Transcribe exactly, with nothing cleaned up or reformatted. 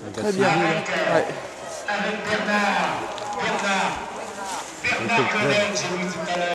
Très bien. Ouais. Avec Bernard. Bernard. Bernard Colonel, j'ai vu tout à l'heure.